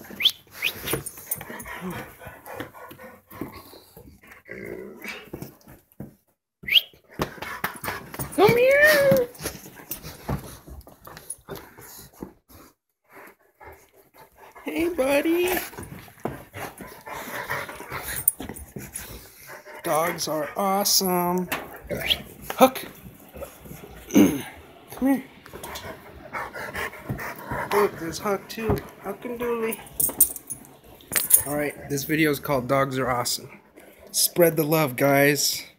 Come here. Hey, buddy. Dogs are awesome. Huck. Come here. Look, there's Huck too. Huck and Dooley. Alright, this video is called Dogs Are Awesome. Spread the love, guys.